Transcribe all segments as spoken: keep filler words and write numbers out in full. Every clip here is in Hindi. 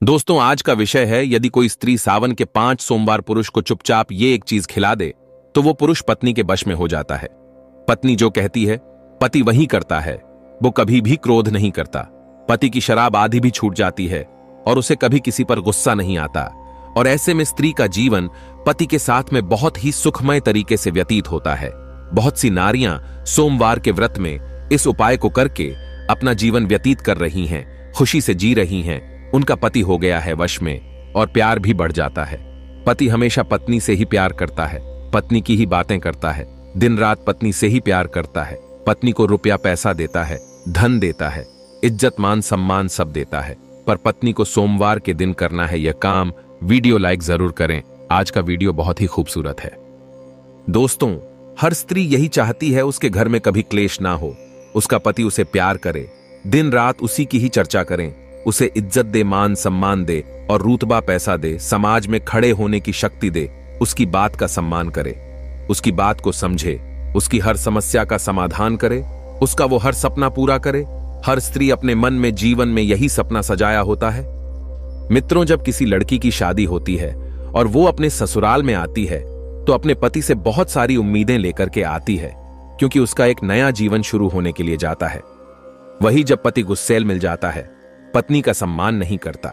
दोस्तों, आज का विषय है, यदि कोई स्त्री सावन के पांच सोमवार पुरुष को चुपचाप ये एक चीज खिला दे तो वो पुरुष पत्नी के वश में हो जाता है। पत्नी जो कहती है पति वही करता है। वो कभी भी क्रोध नहीं करता। पति की शराब आधी भी छूट जाती है और उसे कभी किसी पर गुस्सा नहीं आता। और ऐसे में स्त्री का जीवन पति के साथ में बहुत ही सुखमय तरीके से व्यतीत होता है। बहुत सी नारियां सोमवार के व्रत में इस उपाय को करके अपना जीवन व्यतीत कर रही हैं, खुशी से जी रही हैं। उनका पति हो गया है वश में और प्यार भी बढ़ जाता है। पति हमेशा पत्नी से ही प्यार करता है, पत्नी की ही बातें करता है, दिन रात पत्नी से ही प्यार करता है। पत्नी को रुपया पैसा देता है, धन देता है, इज्जत मान सम्मान सब देता है। पर पत्नी को सोमवार के दिन करना है यह काम। वीडियो लाइक जरूर करें। आज का वीडियो बहुत ही खूबसूरत है। दोस्तों, हर स्त्री यही चाहती है उसके घर में कभी क्लेश ना हो, उसका पति उसे प्यार करे, दिन रात उसी की ही चर्चा करें, उसे इज्जत दे, मान सम्मान दे और रुतबा पैसा दे, समाज में खड़े होने की शक्ति दे, उसकी बात का सम्मान करे, उसकी बात को समझे, उसकी हर समस्या का समाधान करे, उसका वो हर सपना पूरा करे। हर स्त्री अपने मन में जीवन में यही सपना सजाया होता है। मित्रों, जब किसी लड़की की शादी होती है और वो अपने ससुराल में आती है तो अपने पति से बहुत सारी उम्मीदें लेकर के आती है, क्योंकि उसका एक नया जीवन शुरू होने के लिए जाता है। वही जब पति गुस्सैल मिल जाता है, पत्नी का सम्मान नहीं करता,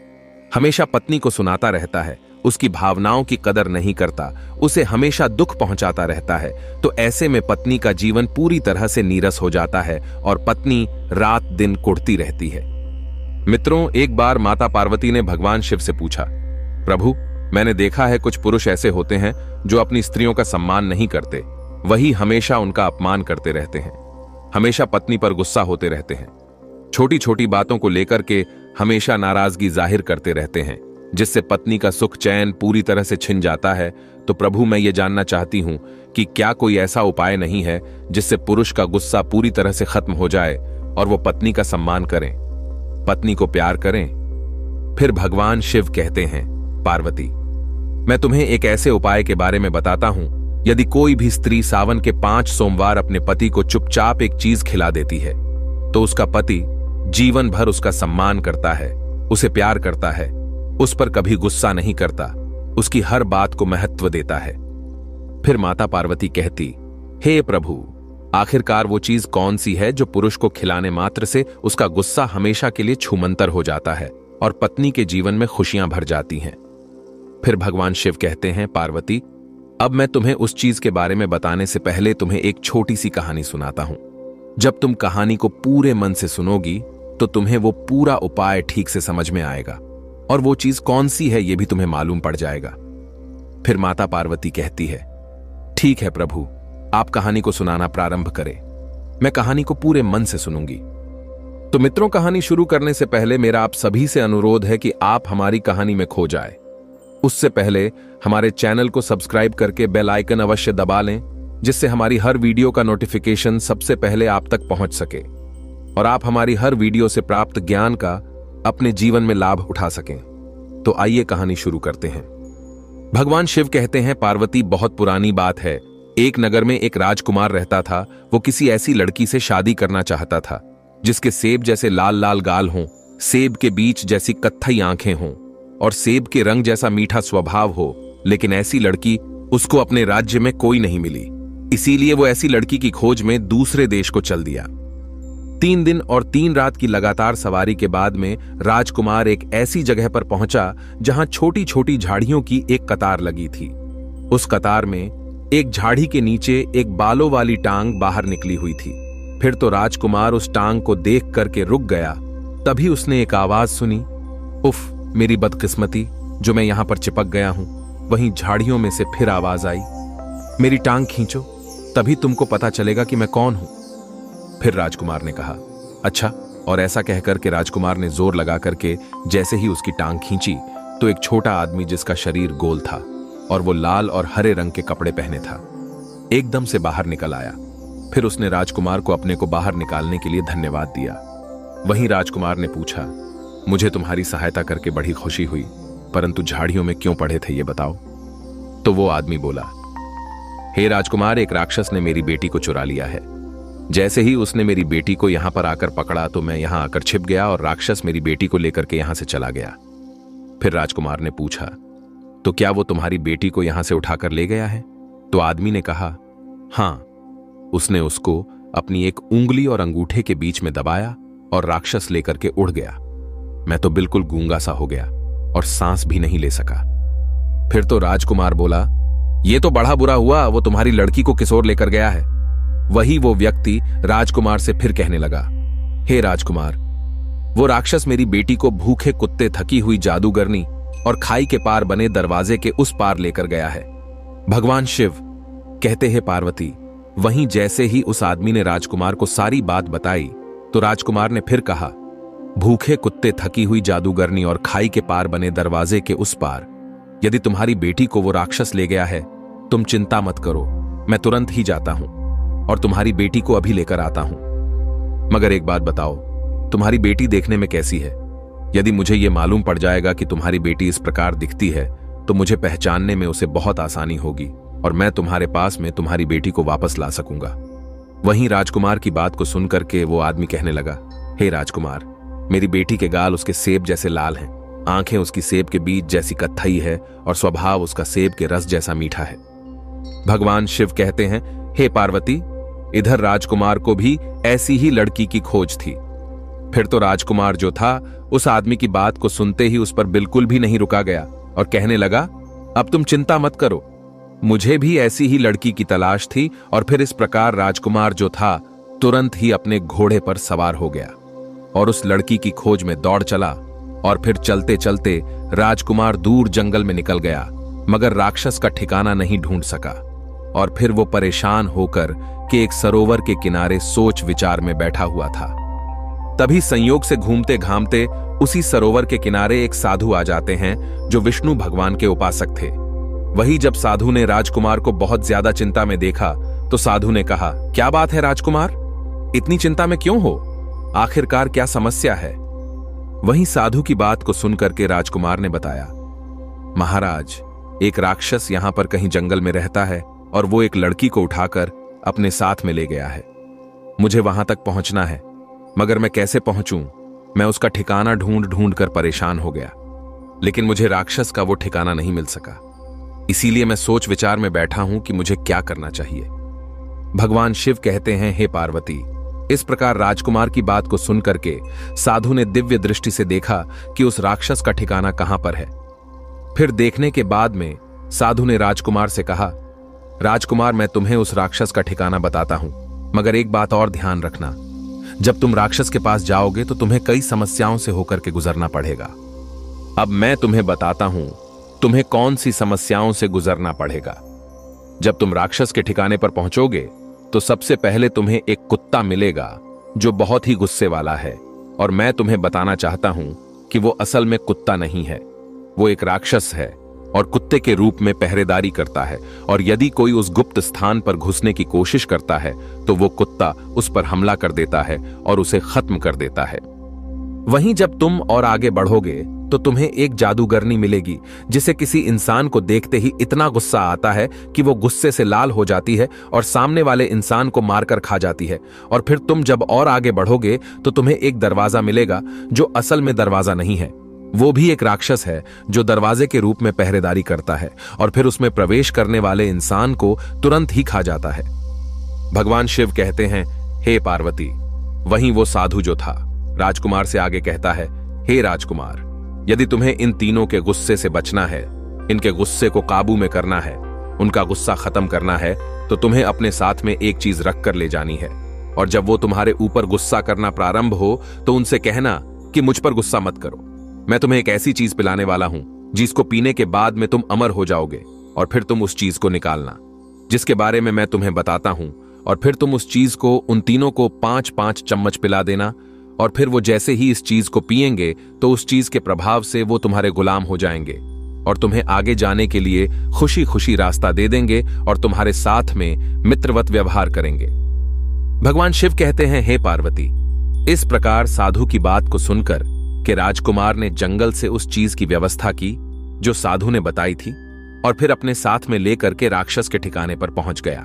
हमेशा पत्नी को सुनाता रहता है, उसकी भावनाओं की कदर नहीं करता, उसे हमेशा दुख पहुंचाता रहता है, तो ऐसे में पत्नी का जीवन पूरी तरह से नीरस हो जाता है और पत्नी रात दिन कुढ़ती रहती है। मित्रों, एक बार माता पार्वती ने भगवान शिव से पूछा, प्रभु, मैंने देखा है कुछ पुरुष ऐसे होते हैं जो अपनी स्त्रियों का सम्मान नहीं करते, वही हमेशा उनका अपमान करते रहते हैं, हमेशा पत्नी पर गुस्सा होते रहते हैं, छोटी छोटी बातों को लेकर के हमेशा नाराजगी जाहिर करते रहते हैं, जिससे पत्नी का सुख चैन पूरी तरह से छिन जाता है। तो प्रभु, मैं ये जानना चाहती हूं कि क्या कोई ऐसा उपाय नहीं है जिससे पुरुष का गुस्सा पूरी तरह से खत्म हो जाए और वो पत्नी का सम्मान करें, पत्नी को प्यार करें। फिर भगवान शिव कहते हैं, पार्वती, मैं तुम्हें एक ऐसे उपाय के बारे में बताता हूं। यदि कोई भी स्त्री सावन के पांच सोमवार अपने पति को चुपचाप एक चीज खिला देती है तो उसका पति जीवन भर उसका सम्मान करता है, उसे प्यार करता है, उस पर कभी गुस्सा नहीं करता, उसकी हर बात को महत्व देता है। फिर माता पार्वती कहती, हे प्रभु, आखिरकार वो चीज कौन सी है जो पुरुष को खिलाने मात्र से उसका गुस्सा हमेशा के लिए छूमंतर हो जाता है और पत्नी के जीवन में खुशियां भर जाती हैं। फिर भगवान शिव कहते हैं, पार्वती, अब मैं तुम्हें उस चीज के बारे में बताने से पहले तुम्हें एक छोटी सी कहानी सुनाता हूं। जब तुम कहानी को पूरे मन से सुनोगी तो तुम्हें वो पूरा उपाय ठीक से समझ में आएगा और वो चीज कौन सी है ये भी तुम्हें मालूम पड़ जाएगा। फिर माता पार्वती कहती है, ठीक है प्रभु, आप कहानी को सुनाना प्रारंभ करें, मैं कहानी को पूरे मन से सुनूंगी। तो मित्रों, कहानी शुरू करने से पहले मेरा आप सभी से अनुरोध है कि आप हमारी कहानी में खो जाए। उससे पहले हमारे चैनल को सब्सक्राइब करके बेल आइकन अवश्य दबा लें, जिससे हमारी हर वीडियो का नोटिफिकेशन सबसे पहले आप तक पहुंच सके और आप हमारी हर वीडियो से प्राप्त ज्ञान का अपने जीवन में लाभ उठा सकें। तो आइए कहानी शुरू करते हैं। भगवान शिव कहते हैं, पार्वती, बहुत पुरानी बात है। एक नगर में एक राजकुमार रहता था। वो किसी ऐसी लड़की से शादी करना चाहता था जिसके सेब जैसे लाल लाल गाल हों, सेब के बीच जैसी कत्थई आंखें हों और सेब के रंग जैसा मीठा स्वभाव हो। लेकिन ऐसी लड़की उसको अपने राज्य में कोई नहीं मिली, इसीलिए वो ऐसी लड़की की खोज में दूसरे देश को चल दिया। तीन दिन और तीन रात की लगातार सवारी के बाद में राजकुमार एक ऐसी जगह पर पहुंचा जहां छोटी छोटी झाड़ियों की एक कतार लगी थी। उस कतार में एक झाड़ी के नीचे एक बालों वाली टांग बाहर निकली हुई थी। फिर तो राजकुमार उस टांग को देख करके रुक गया। तभी उसने एक आवाज सुनी, उफ, मेरी बदकिस्मती, जो मैं यहां पर चिपक गया हूं। वहीं झाड़ियों में से फिर आवाज आई, मेरी टांग खींचो, तभी तुमको पता चलेगा कि मैं कौन हूं। फिर राजकुमार ने कहा, अच्छा। और ऐसा कहकर के राजकुमार ने जोर लगा करके जैसे ही उसकी टांग खींची तो एक छोटा आदमी जिसका शरीर गोल था और वो लाल और हरे रंग के कपड़े पहने था, एकदम से बाहर निकल आया। फिर उसने राजकुमार को अपने को बाहर निकालने के लिए धन्यवाद दिया। वहीं राजकुमार ने पूछा, मुझे तुम्हारी सहायता करके बड़ी खुशी हुई, परंतु झाड़ियों में क्यों पड़े थे ये बताओ। तो वो आदमी बोला, हे राजकुमार, एक राक्षस ने मेरी बेटी को चुरा लिया है। जैसे ही उसने मेरी बेटी को यहां पर आकर पकड़ा तो मैं यहां आकर छिप गया और राक्षस मेरी बेटी को लेकर के यहां से चला गया। फिर राजकुमार ने पूछा, तो क्या वो तुम्हारी बेटी को यहां से उठाकर ले गया है? तो आदमी ने कहा, हां, उसने उसको अपनी एक उंगली और अंगूठे के बीच में दबाया और राक्षस लेकर के उड़ गया। मैं तो बिल्कुल गूंगा सा हो गया और सांस भी नहीं ले सका। फिर तो राजकुमार बोला, ये तो बड़ा बुरा हुआ, वो तुम्हारी लड़की को किस ओर लेकर गया है? वही वो व्यक्ति राजकुमार से फिर कहने लगा, हे राजकुमार, वो राक्षस मेरी बेटी को भूखे कुत्ते, थकी हुई जादूगरनी और खाई के पार बने दरवाजे के उस पार लेकर गया है। भगवान शिव कहते हैं, पार्वती। वहीं जैसे ही उस आदमी ने राजकुमार को सारी बात बताई तो राजकुमार ने फिर कहा, भूखे कुत्ते, थकी हुई जादूगरनी और खाई के पार बने दरवाजे के उस पार, यदि तुम्हारी बेटी को वो राक्षस ले गया है, तुम चिंता मत करो, मैं तुरंत ही जाता हूं और तुम्हारी बेटी को अभी लेकर आता हूं। मगर एक बात बताओ, तुम्हारी बेटी देखने में कैसी है? यदि मुझे यह मालूम पड़ जाएगा कि तुम्हारी बेटी इस प्रकार दिखती है तो मुझे पहचानने में उसे बहुत आसानी होगी और मैं तुम्हारे पास में तुम्हारी बेटी को वापस ला सकूंगा। वहीं राजकुमार की बात को सुनकर के वो आदमी कहने लगा, हे राजकुमार, मेरी बेटी के गाल उसके सेब जैसे लाल हैं, आंखें उसकी सेब के बीज जैसी कत्थई है और स्वभाव उसका सेब के रस जैसा मीठा है। भगवान शिव कहते हैं, हे पार्वती, इधर राजकुमार को भी ऐसी ही लड़की की खोज थी। फिर तो राजकुमार जो था उस आदमी की बात को सुनते ही उस पर बिल्कुल भी नहीं रुका गया और कहने लगा, अब तुम चिंता मत करो, मुझे भी ऐसी ही लड़की की तलाश थी। और फिर इस प्रकार राजकुमार जो था तुरंत ही अपने घोड़े पर सवार हो गया और उस लड़की की खोज में दौड़ चला। और फिर चलते चलते राजकुमार दूर जंगल में निकल गया, मगर राक्षस का ठिकाना नहीं ढूंढ सका। और फिर वो परेशान होकर कि एक सरोवर के किनारे सोच विचार में बैठा हुआ था। तभी संयोग से घूमते घामते उसी सरोवर के किनारे एक साधु आ जाते हैं जो विष्णु भगवान के उपासक थे। वही जब साधु ने राजकुमार को बहुत ज्यादा चिंता में देखा तो साधु ने कहा, क्या बात है राजकुमार, इतनी चिंता में क्यों हो? आखिरकार क्या समस्या है? वहीं साधु की बात को सुनकर के राजकुमार ने बताया, महाराज, एक राक्षस यहां पर कहीं जंगल में रहता है और वो एक लड़की को उठाकर अपने साथ में ले गया है। मुझे वहां तक पहुंचना है, मगर मैं कैसे पहुंचूं? मैं उसका ठिकाना ढूंढ ढूंढ कर परेशान हो गया, लेकिन मुझे राक्षस का वो ठिकाना नहीं मिल सका। इसीलिए मैं सोच विचार में बैठा हूं कि मुझे क्या करना चाहिए। भगवान शिव कहते हैं, हे पार्वती, इस प्रकार राजकुमार की बात को सुनकर के साधु ने दिव्य दृष्टि से देखा कि उस राक्षस का ठिकाना कहां पर है। फिर देखने के बाद में साधु ने राजकुमार से कहा, राजकुमार, मैं तुम्हें उस राक्षस का ठिकाना बताता हूं, मगर एक बात और ध्यान रखना, जब तुम राक्षस के पास जाओगे तो तुम्हें कई समस्याओं से होकर के गुजरना पड़ेगा। अब मैं तुम्हें बताता हूं तुम्हें कौन सी समस्याओं से गुजरना पड़ेगा। जब तुम राक्षस के ठिकाने पर पहुंचोगे तो सबसे पहले तुम्हें एक कुत्ता मिलेगा जो बहुत ही गुस्से वाला है, और मैं तुम्हें बताना चाहता हूं कि वो असल में कुत्ता नहीं है, वो एक राक्षस है और कुत्ते के रूप में पहरेदारी करता है। और यदि कोई उस गुप्त स्थान पर घुसने की कोशिश करता है तो वो कुत्ता उस पर हमला कर देता है और उसे खत्म कर देता है। वहीं जब तुम और आगे बढ़ोगे तो तुम्हें एक जादूगरनी मिलेगी जिसे किसी इंसान को देखते ही इतना गुस्सा आता है कि वो गुस्से से लाल हो जाती है और सामने वाले इंसान को मारकर खा जाती है। और फिर तुम जब और आगे बढ़ोगे तो तुम्हें एक दरवाजा मिलेगा जो असल में दरवाजा नहीं है, वो भी एक राक्षस है जो दरवाजे के रूप में पहरेदारी करता है और फिर उसमें प्रवेश करने वाले इंसान को तुरंत ही खा जाता है। भगवान शिव कहते हैं, हे पार्वती, वहीं वो साधु जो था राजकुमार से आगे कहता है, हे राजकुमार, यदि तुम्हें इन तीनों के गुस्से से बचना है, इनके गुस्से को काबू में करना है, उनका गुस्सा खत्म करना है, तो तुम्हें अपने साथ में एक चीज रख कर ले जानी है। और जब वो तुम्हारे ऊपर गुस्सा करना प्रारंभ हो तो उनसे कहना कि मुझ पर गुस्सा मत करो, मैं तुम्हें एक ऐसी चीज पिलाने वाला हूं जिसको पीने के बाद में तुम अमर हो जाओगे। और फिर तुम उस चीज को निकालना जिसके बारे में मैं तुम्हें बताता हूं, और फिर तुम उस चीज को उन तीनों को पांच पांच चम्मच पिला देना। और फिर वो जैसे ही इस चीज को पिएंगे तो उस चीज के प्रभाव से वो तुम्हारे गुलाम हो जाएंगे और तुम्हें आगे जाने के लिए खुशी खुशी रास्ता दे देंगे और तुम्हारे साथ में मित्रवत व्यवहार करेंगे। भगवान शिव कहते हैं, हे पार्वती, इस प्रकार साधु की बात को सुनकर कि राजकुमार ने जंगल से उस चीज की व्यवस्था की जो साधु ने बताई थी और फिर अपने साथ में लेकर के राक्षस के ठिकाने पर पहुंच गया।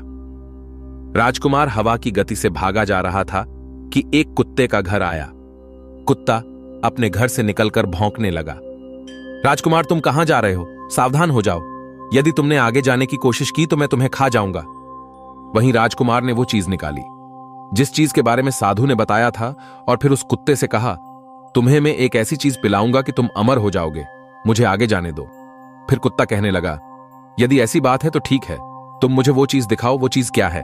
राजकुमार हवा की गति से भागा जा रहा था कि एक कुत्ते का घर आया। कुत्ता अपने घर से निकलकर भौंकने लगा। राजकुमार, तुम कहां जा रहे हो? सावधान हो जाओ। यदि तुमने आगे जाने की कोशिश की तो मैं तुम्हें खा जाऊंगा। वहीं राजकुमार ने वो चीज निकाली जिस चीज के बारे में साधु ने बताया था, और फिर उस कुत्ते से कहा, तुम्हें मैं एक ऐसी चीज पिलाऊंगा कि तुम अमर हो जाओगे, मुझे आगे जाने दो। फिर कुत्ता कहने लगा, यदि ऐसी बात है तो ठीक है, तुम मुझे वो चीज दिखाओ, वो चीज क्या है?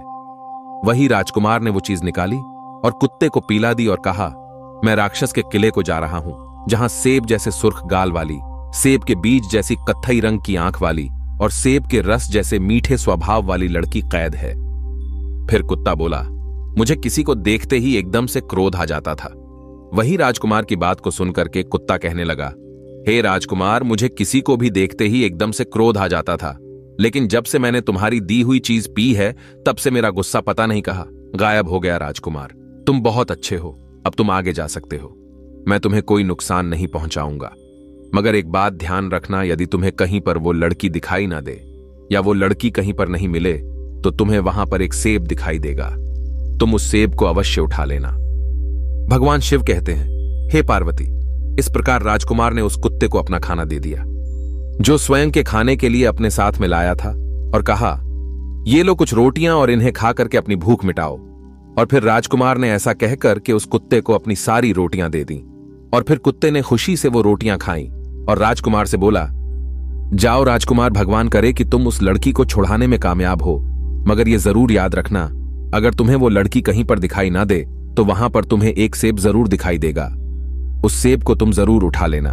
वही राजकुमार ने वो चीज निकाली और कुत्ते को पिला दी और कहा, मैं राक्षस के किले को जा रहा हूं, जहां सेब जैसे सुर्ख गाल वाली, सेब के बीज जैसी कत्थई रंग की आंख वाली और सेब के रस जैसे मीठे स्वभाव वाली लड़की कैद है। फिर कुत्ता बोला, मुझे किसी को देखते ही एकदम से क्रोध आ जाता था। वही राजकुमार की बात को सुनकर के कुत्ता कहने लगा, हे राजकुमार, मुझे किसी को भी देखते ही एकदम से क्रोध आ जाता था, लेकिन जब से मैंने तुम्हारी दी हुई चीज पी है तब से मेरा गुस्सा पता नहीं कहा गायब हो गया। राजकुमार, तुम बहुत अच्छे हो, अब तुम आगे जा सकते हो। मैं तुम्हें कोई नुकसान नहीं पहुंचाऊंगा, मगर एक बात ध्यान रखना, यदि तुम्हें कहीं पर वो लड़की दिखाई ना दे या वो लड़की कहीं पर नहीं मिले तो तुम्हें वहां पर एक सेब दिखाई देगा, तुम उस सेब को अवश्य उठा लेना। भगवान शिव कहते हैं, हे पार्वती, इस प्रकार राजकुमार ने उस कुत्ते को अपना खाना दे दिया, जो स्वयं के खाने के लिए अपने साथ में लाया था, और कहा, ये लो कुछ रोटियां और इन्हें खा करके अपनी भूख मिटाओ। और फिर राजकुमार ने ऐसा कहकर के उस कुत्ते को अपनी सारी रोटियां दे दी, और फिर कुत्ते ने खुशी से वो रोटियां खाई और राजकुमार से बोला, जाओ राजकुमार, भगवान करे कि तुम उस लड़की को छुड़ाने में कामयाब हो, मगर ये जरूर याद रखना, अगर तुम्हें वो लड़की कहीं पर दिखाई ना दे तो वहां पर तुम्हें एक सेब जरूर दिखाई देगा, उस सेब को तुम जरूर उठा लेना।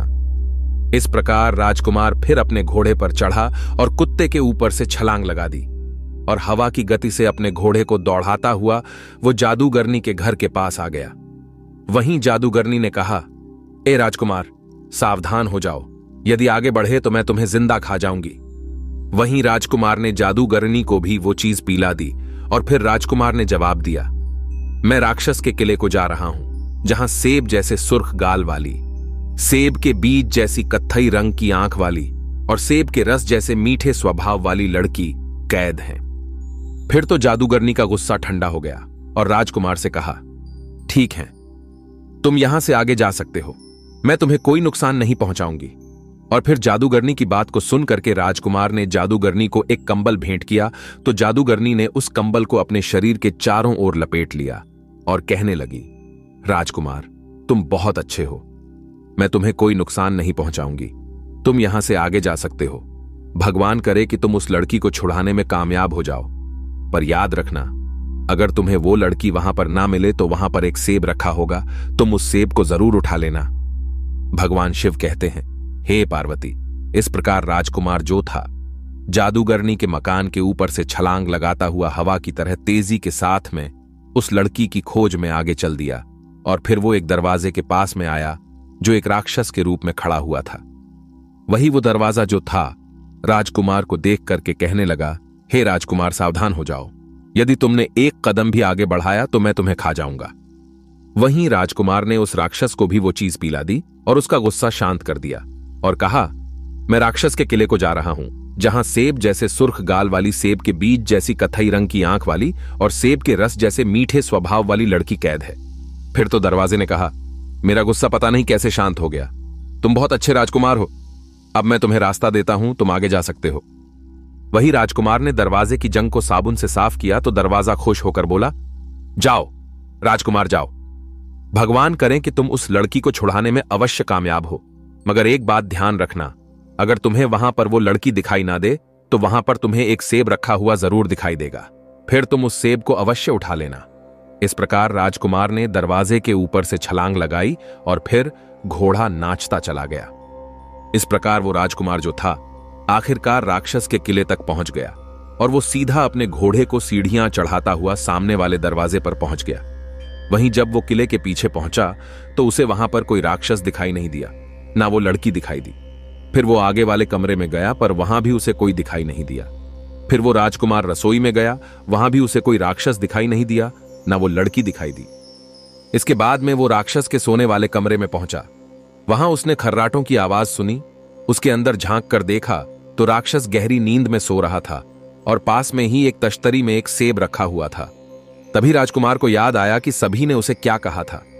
इस प्रकार राजकुमार फिर अपने घोड़े पर चढ़ा और कुत्ते के ऊपर से छलांग लगा दी और हवा की गति से अपने घोड़े को दौड़ाता हुआ वो जादूगरनी के घर के पास आ गया। वहीं जादूगरनी ने कहा, ए राजकुमार, सावधान हो जाओ, यदि आगे बढ़े तो मैं तुम्हें जिंदा खा जाऊंगी। वहीं राजकुमार ने जादूगरनी को भी वो चीज पिला दी और फिर राजकुमार ने जवाब दिया, मैं राक्षस के किले को जा रहा हूं, जहां सेब जैसे सुर्ख गाल वाली, सेब के बीज जैसी कत्थई रंग की आंख वाली और सेब के रस जैसे मीठे स्वभाव वाली लड़की कैद है। फिर तो जादूगरनी का गुस्सा ठंडा हो गया और राजकुमार से कहा, ठीक है, तुम यहां से आगे जा सकते हो, मैं तुम्हें कोई नुकसान नहीं पहुंचाऊंगी। और फिर जादूगरनी की बात को सुन करके राजकुमार ने जादूगरनी को एक कंबल भेंट किया, तो जादूगरनी ने उस कंबल को अपने शरीर के चारों ओर लपेट लिया और कहने लगी, राजकुमार, तुम बहुत अच्छे हो, मैं तुम्हें कोई नुकसान नहीं पहुंचाऊंगी, तुम यहां से आगे जा सकते हो। भगवान करे कि तुम उस लड़की को छुड़ाने में कामयाब हो जाओ, पर याद रखना, अगर तुम्हें वो लड़की वहां पर ना मिले तो वहां पर एक सेब रखा होगा, तुम उस सेब को जरूर उठा लेना। भगवान शिव कहते हैं, हे पार्वती, इस प्रकार राजकुमार जो था, जादूगरनी के मकान के ऊपर से छलांग लगाता हुआ हवा की तरह तेजी के साथ में उस लड़की की खोज में आगे चल दिया, और फिर वो एक दरवाजे के पास में आया जो एक राक्षस के रूप में खड़ा हुआ था। वही वो दरवाजा जो था राजकुमार को देख करके कहने लगा, हे राजकुमार, सावधान हो जाओ, यदि तुमने एक कदम भी आगे बढ़ाया तो मैं तुम्हें खा जाऊंगा। वहीं राजकुमार ने उस राक्षस को भी वो चीज पिला दी और उसका गुस्सा शांत कर दिया और कहा, मैं राक्षस के किले को जा रहा हूं, जहां सेब जैसे सुर्ख गाल वाली, सेब के बीज जैसी कत्थई रंग की आंख वाली और सेब के रस जैसे मीठे स्वभाव वाली लड़की कैद है। फिर तो दरवाजे ने कहा, मेरा गुस्सा पता नहीं कैसे शांत हो गया, तुम बहुत अच्छे राजकुमार हो, अब मैं तुम्हें रास्ता देता हूं, तुम आगे जा सकते हो। वही राजकुमार ने दरवाजे की जंग को साबुन से साफ किया तो दरवाजा खुश होकर बोला, जाओ राजकुमार, जाओ, भगवान करें कि तुम उस लड़की को छुड़ाने में अवश्य कामयाब हो, मगर एक बात ध्यान रखना, अगर तुम्हें वहां पर वो लड़की दिखाई ना दे तो वहां पर तुम्हें एक सेब रखा हुआ जरूर दिखाई देगा, फिर तुम उस सेब को अवश्य उठा लेना। इस प्रकार राजकुमार ने दरवाजे के ऊपर से छलांग लगाई और फिर घोड़ा नाचता चला गया। इस प्रकार वो राजकुमार जो था आखिरकार राक्षस के किले तक पहुंच गया और वो सीधा अपने घोड़े को सीढ़ियां चढ़ाता हुआ सामने वाले दरवाजे पर पहुंच गया। वहीं जब वो किले के पीछे पहुंचा तो उसे वहां पर कोई राक्षस दिखाई नहीं दिया, ना वो लड़की दिखाई दी। फिर वो आगे वाले कमरे में गया पर वहां भी उसे कोई दिखाई नहीं दिया। फिर वो राजकुमार रसोई में गया, वहां भी उसे कोई राक्षस दिखाई नहीं दिया, ना वो लड़की दिखाई दी। इसके बाद में वो राक्षस के सोने वाले कमरे में पहुंचा। वहां उसने खर्राटों की आवाज सुनी, उसके अंदर झांक कर देखा तो राक्षस गहरी नींद में सो रहा था और पास में ही एक तश्तरी में एक सेब रखा हुआ था। तभी राजकुमार को याद आया कि सभी ने उसे क्या कहा था।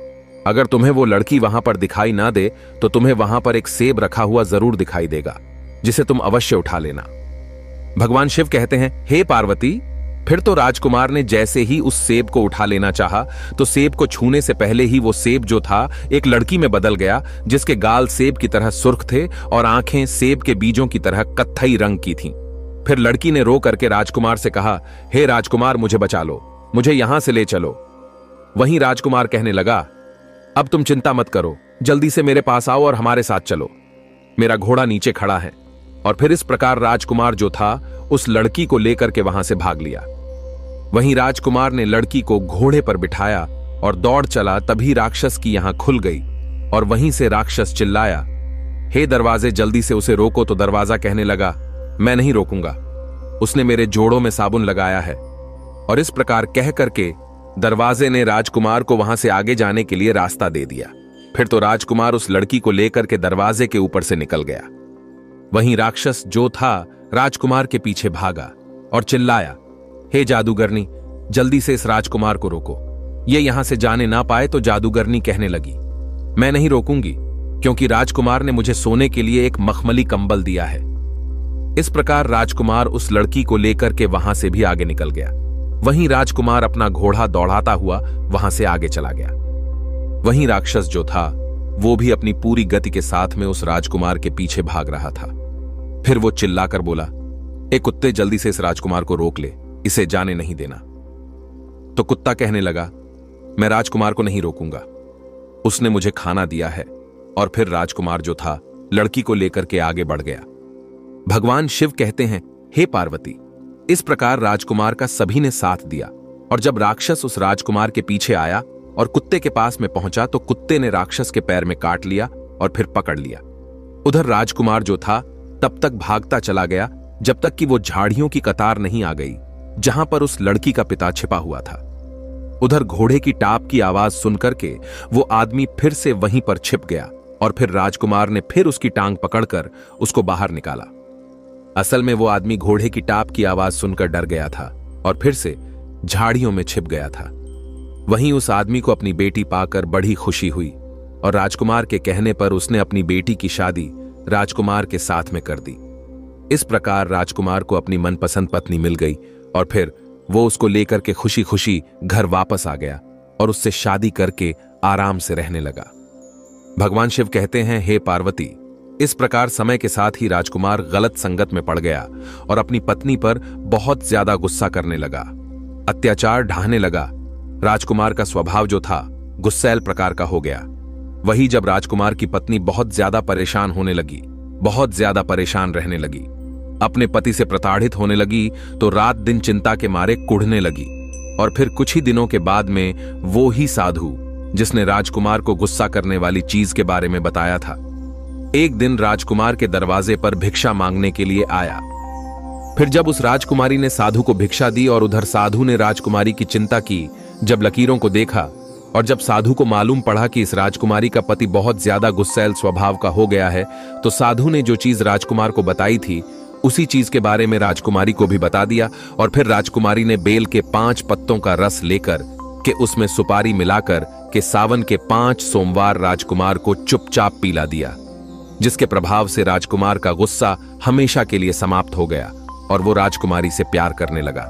अगर तुम्हें वो लड़की वहां पर दिखाई ना दे तो तुम्हें वहां पर एक सेब रखा हुआ जरूर दिखाई देगा, जिसे तुम अवश्य उठा लेना। भगवान शिव कहते हैं, हे पार्वती। फिर तो राजकुमार ने जैसे ही उस सेब को उठा लेना चाहा तो सेब को छूने से पहले ही वो सेब जो था एक लड़की में बदल गया, जिसके गाल सेब की तरह सुर्ख थे और आंखें सेब के बीजों की तरह कत्थई रंग की थीं। फिर लड़की ने रो करके राजकुमार से कहा, हे राजकुमार, मुझे बचा लो, मुझे यहां से ले चलो। वहीं राजकुमार कहने लगा, अब तुम चिंता मत करो, जल्दी से मेरे पास आओ और हमारे साथ चलो, मेरा घोड़ा नीचे खड़ा है। और फिर इस प्रकार राजकुमार जो था उस लड़की को लेकर के वहां से भाग लिया। वहीं राजकुमार ने लड़की को घोड़े पर बिठाया और दौड़ चला। तभी राक्षस की यहां खुल गई और वहीं से राक्षस चिल्लाया, हे दरवाजे, जल्दी से उसे रोको। तो दरवाजा कहने लगा, मैं नहीं रोकूंगा, उसने मेरे जोड़ों में साबुन लगाया है। और इस प्रकार कह करके दरवाजे ने राजकुमार को वहां से आगे जाने के लिए रास्ता दे दिया। फिर तो राजकुमार उस लड़की को लेकर के दरवाजे के ऊपर से निकल गया। वहीं राक्षस जो था राजकुमार के पीछे भागा और चिल्लाया, हे जादूगरनी, जल्दी से इस राजकुमार को रोको, ये यहां से जाने ना पाए। तो जादूगरनी कहने लगी, मैं नहीं रोकूंगी, क्योंकि राजकुमार ने मुझे सोने के लिए एक मखमली कंबल दिया है। इस प्रकार राजकुमार उस लड़की को लेकर के वहां से भी आगे निकल गया। वहीं राजकुमार अपना घोड़ा दौड़ाता हुआ वहां से आगे चला गया। वहीं राक्षस जो था वो भी अपनी पूरी गति के साथ में उस राजकुमार के पीछे भाग रहा था। फिर वो चिल्लाकर बोला, ए कुत्ते, जल्दी से इस राजकुमार को रोक ले, इसे जाने नहीं देना। तो कुत्ता कहने लगा, मैं राजकुमार को नहीं रोकूंगा, उसने मुझे खाना दिया है। और फिर राजकुमार जो था लड़की को लेकर के आगे बढ़ गया। भगवान शिव कहते हैं, हे पार्वती। इस प्रकार राजकुमार का सभी ने साथ दिया और जब राक्षस उस राजकुमार के पीछे आया और कुत्ते के पास में पहुंचा तो कुत्ते ने राक्षस के पैर में काट लिया और फिर पकड़ लिया। उधर राजकुमार जो था तब तक भागता चला गया जब तक कि वो झाड़ियों की कतार नहीं आ गई जहां पर उस लड़की का पिता छिपा हुआ था। उधर घोड़े की टाप की आवाज सुनकर के वो आदमी फिर से वहीं पर छिप गया और फिर राजकुमार ने फिर उसकी टांग पकड़कर उसको बाहर निकाला। असल में वो आदमी घोड़े की टाप की आवाज सुनकर डर गया था और फिर से झाड़ियों में छिप गया था। वहीं उस आदमी को अपनी बेटी पाकर बड़ी खुशी हुई और राजकुमार के कहने पर उसने अपनी बेटी की शादी राजकुमार के साथ में कर दी। इस प्रकार राजकुमार को अपनी मनपसंद पत्नी मिल गई और फिर वो उसको लेकर के खुशी खुशी घर वापस आ गया और उससे शादी करके आराम से रहने लगा। भगवान शिव कहते हैं, हे पार्वती। इस प्रकार समय के साथ ही राजकुमार गलत संगत में पड़ गया और अपनी पत्नी पर बहुत ज्यादा गुस्सा करने लगा, अत्याचार ढाने लगा। राजकुमार का स्वभाव जो था गुस्सैल प्रकार का हो गया। वही जब राजकुमार की पत्नी बहुत ज्यादा परेशान होने लगी, बहुत ज्यादा परेशान रहने लगी, अपने पति से प्रताड़ित होने लगी तो रात दिन चिंता के मारे कुढ़ने लगी। और फिर कुछ ही दिनों के बाद में वो ही साधु जिसने राजकुमार को गुस्सा करने वाली चीज के बारे में बताया था, एक दिन राजकुमार के दरवाजे पर भिक्षा मांगने के लिए आया। फिर जब उस राजकुमारी ने साधु को भिक्षा दी और उधर साधु ने राजकुमारी की चिंता की, जब लकीरों को देखा और जब साधु को मालूम पड़ा कि इस राजकुमारी का पति बहुत ज्यादा गुस्सैल स्वभाव का हो गया है, तो साधु ने जो चीज राजकुमार को बताई थी उसी चीज के बारे में राजकुमारी को भी बता दिया। और फिर राजकुमारी ने बेल के पांच पत्तों का रस लेकर के उसमें सुपारी मिलाकर के सावन के पांच सोमवार राजकुमार को चुपचाप पिला दिया, जिसके प्रभाव से राजकुमार का गुस्सा हमेशा के लिए समाप्त हो गया और वो राजकुमारी से प्यार करने लगा।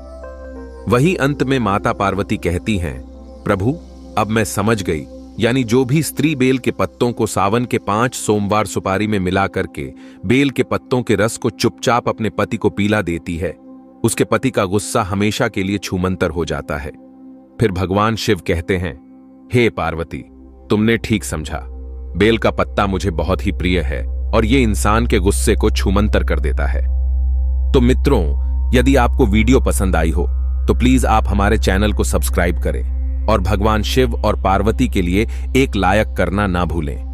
वही अंत में माता पार्वती कहती हैं, प्रभु अब मैं समझ गई, यानी जो भी स्त्री बेल के पत्तों को सावन के पांच सोमवार सुपारी में मिला करके बेल के पत्तों के रस को चुपचाप अपने पति को पीला देती है, उसके पति का गुस्सा हमेशा के लिए छूमंतर हो जाता है। फिर भगवान शिव कहते हैं, हे पार्वती, तुमने ठीक समझा, बेल का पत्ता मुझे बहुत ही प्रिय है और ये इंसान के गुस्से को छूमंतर कर देता है। तो मित्रों, यदि आपको वीडियो पसंद आई हो तो प्लीज आप हमारे चैनल को सब्सक्राइब करें और भगवान शिव और पार्वती के लिए एक लायक करना ना भूलें।